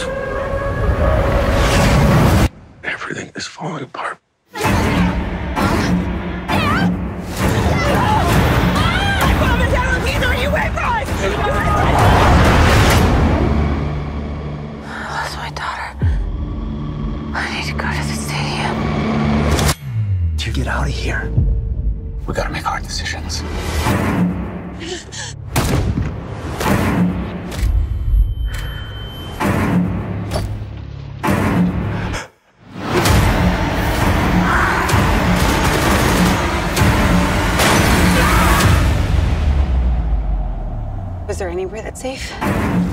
Everything is falling apart. I promise I will keep you away from us! I lost my daughter. I need to go to the stadium. To get out of here, we gotta make hard decisions. Is there anywhere that's safe?